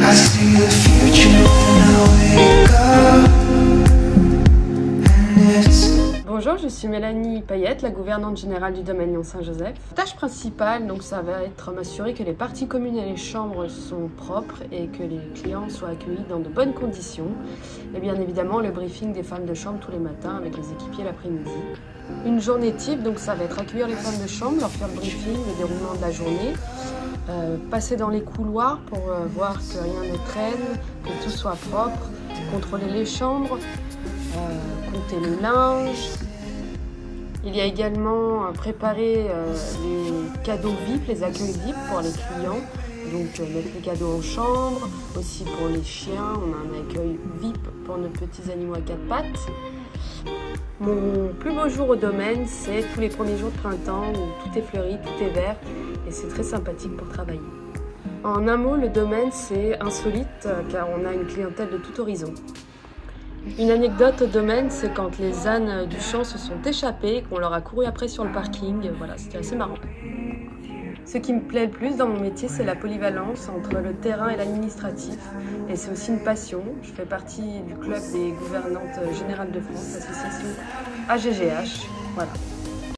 I see the future when I wake up, and it's Bonjour, je suis Mélanie Payette, la gouvernante générale du domaine Lyon-Saint-Joseph. La tâche principale, donc, ça va être m'assurer que les parties communes et les chambres sont propres et que les clients soient accueillis dans de bonnes conditions. Et bien évidemment, le briefing des femmes de chambre tous les matins avec les équipiers l'après-midi. Une journée type, donc ça va être accueillir les femmes de chambre, leur faire le briefing, le déroulement de la journée, passer dans les couloirs pour voir que rien ne traîne, que tout soit propre, contrôler les chambres, compter le linge. Il y a également préparé les cadeaux VIP, les accueils VIP pour les clients. Donc mettre les cadeaux en chambre, aussi pour les chiens, on a un accueil VIP pour nos petits animaux à quatre pattes. Mon plus beau jour au domaine, c'est tous les premiers jours de printemps où tout est fleuri, tout est vert et c'est très sympathique pour travailler. En un mot, le domaine c'est insolite car on a une clientèle de tout horizon. Une anecdote au domaine, c'est quand les ânes du champ se sont échappés, qu'on leur a couru après sur le parking. Voilà, c'était assez marrant. Ce qui me plaît le plus dans mon métier, c'est la polyvalence entre le terrain et l'administratif. Et c'est aussi une passion. Je fais partie du club des gouvernantes générales de France, l'association AGGH. Voilà.